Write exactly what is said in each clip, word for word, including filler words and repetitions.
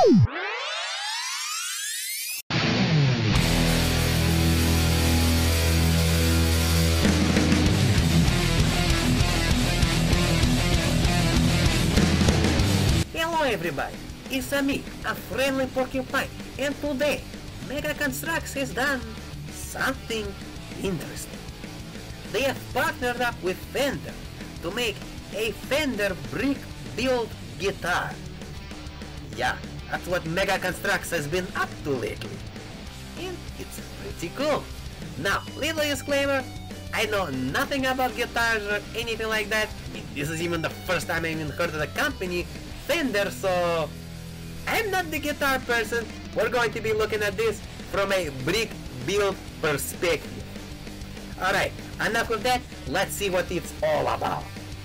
Hello everybody, it's me, a friendly porcupine, and today Mega Construx has done something interesting. They have partnered up with Fender to make a Fender brick build guitar. Yeah, that's what Mega Construx has been up to lately, and it's pretty cool. Now, little disclaimer, I know nothing about guitars or anything like that. This is even the first time I even heard of the company Fender, so I'm not the guitar person. We're going to be looking at this from a brick build perspective. Alright, enough of that, let's see what it's all about.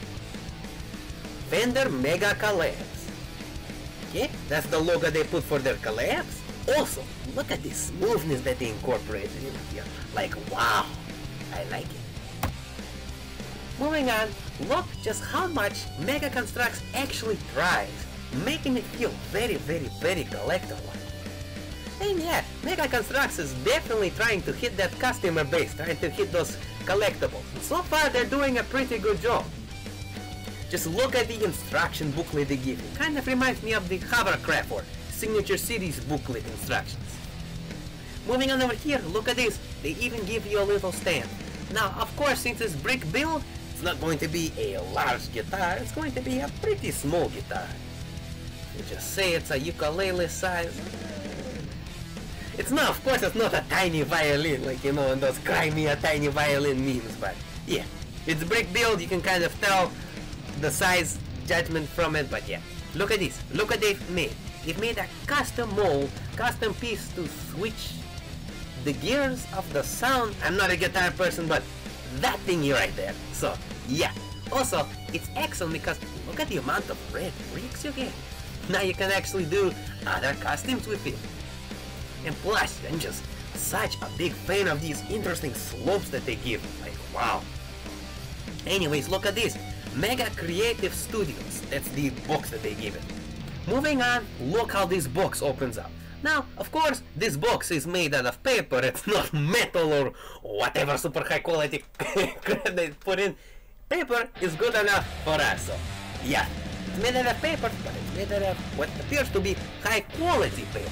Fender Mega Collabs. Okay, that's the logo they put for their collabs. Also, look at the smoothness that they incorporated in here. Like, wow, I like it. Moving on, look just how much Mega Construx actually tries, making it feel very, very, very collectible. And yeah, Mega Construx is definitely trying to hit that customer base, trying to hit those collectibles. So far, they're doing a pretty good job. Just look at the instruction booklet they give you. Kind of reminds me of the Hovercraft or Signature Cities booklet instructions. Moving on over here, look at this. They even give you a little stand. Now, of course, since it's brick build, it's not going to be a large guitar, it's going to be a pretty small guitar. You just say it's a ukulele size. It's not, of course, it's not a tiny violin, like, you know, in those cry me a tiny violin memes, but yeah, it's brick build, you can kind of tell the size judgment from it, but yeah. Look at this, look what they've made. They've made a custom mold, custom piece to switch the gears of the sound. I'm not a guitar person, but that thingy right there. So yeah, also it's excellent because look at the amount of red bricks you get. Now you can actually do other costumes with it. And plus, I'm just such a big fan of these interesting slopes that they give. Like, wow. Anyways, look at this. Mega Creative Studios. That's the box that they give it. Moving on, look how this box opens up. Now, of course, this box is made out of paper. It's not metal or whatever super high quality crap they put in. Paper is good enough for us. So, yeah, it's made out of paper, but it's made out of what appears to be high quality paper.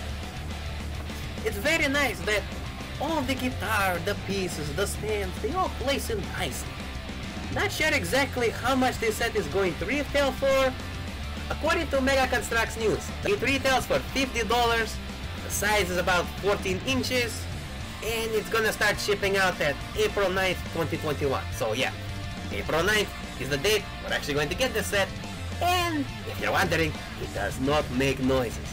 It's very nice that all the guitar, the pieces, the stands, they all place in nicely. Not sure exactly how much this set is going to retail for. According to Mega Construx News, it retails for fifty dollars, the size is about fourteen inches, and it's gonna start shipping out at April ninth, twenty twenty-one. So yeah, April ninth is the date we're actually going to get this set, and if you're wondering, it does not make noises.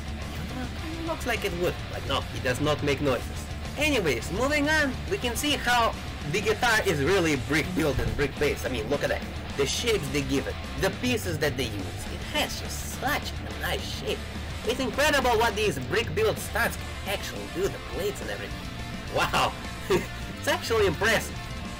It looks like it would, but no, it does not make noises. Anyways, moving on, we can see how the guitar is really brick built and brick based. I mean, look at that. The shapes they give it, the pieces that they use. It has just such a nice shape. It's incredible what these brick build studs can actually do, the plates and everything. Wow, it's actually impressive.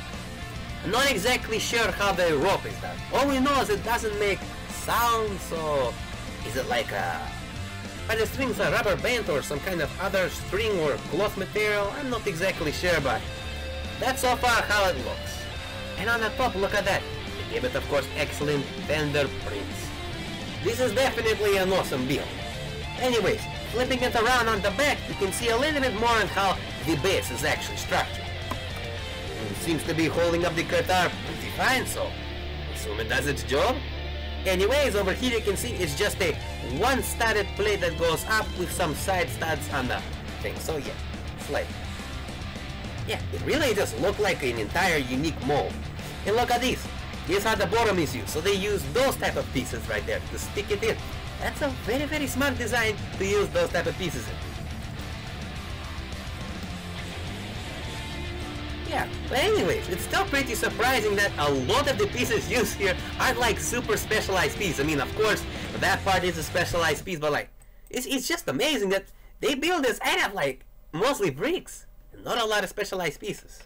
I'm not exactly sure how the rope is done. All we know is it doesn't make sound, so is it like a... Are the strings a rubber band or some kind of other string or cloth material? I'm not exactly sure, but that's so far how it looks. And on the top, look at that. They give it, of course, excellent Fender prints. This is definitely an awesome build. Anyways, flipping it around on the back, you can see a little bit more on how the bass is actually structured. It seems to be holding up the guitar pretty fine, so I assume it does its job. Anyways, over here you can see it's just a one studded plate that goes up with some side studs on the thing. So yeah, it's like, yeah, it really does look like an entire unique mold. And look at this. Here's how the bottom is used. So they use those type of pieces right there to stick it in. That's a very, very smart design to use those type of pieces in. Yeah, but anyways, it's still pretty surprising that a lot of the pieces used here aren't like super specialized pieces. I mean, of course, that part is a specialized piece, but like, it's, it's just amazing that they build this out of like mostly bricks and not a lot of specialized pieces.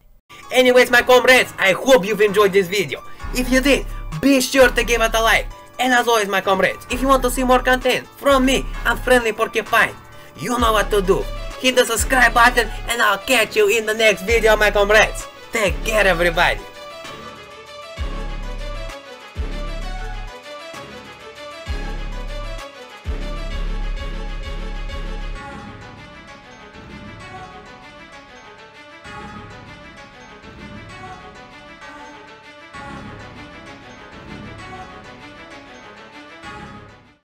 Anyways, my comrades, I hope you've enjoyed this video. If you did, be sure to give it a like. And as always, my comrades, if you want to see more content from me and Friendly Porcupine, you know what to do. Hit the subscribe button and I'll catch you in the next video, my comrades. Take care, everybody.